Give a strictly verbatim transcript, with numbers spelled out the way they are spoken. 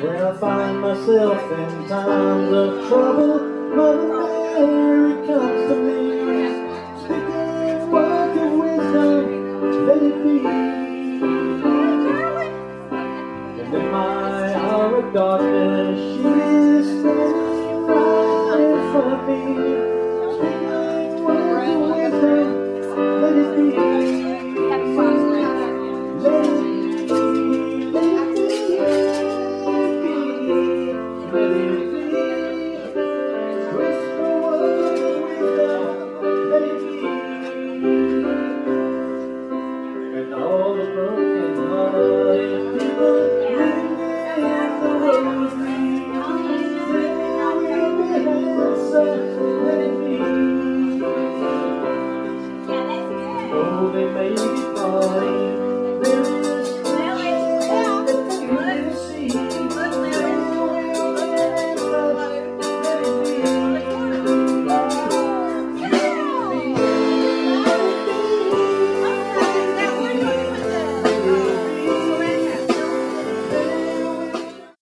When I find myself in times of trouble, Mother Mary comes to me, speaking words of wisdom, let it be. And in my hour of darkness, she is standing right in front of me, speaking words of wisdom, let it be.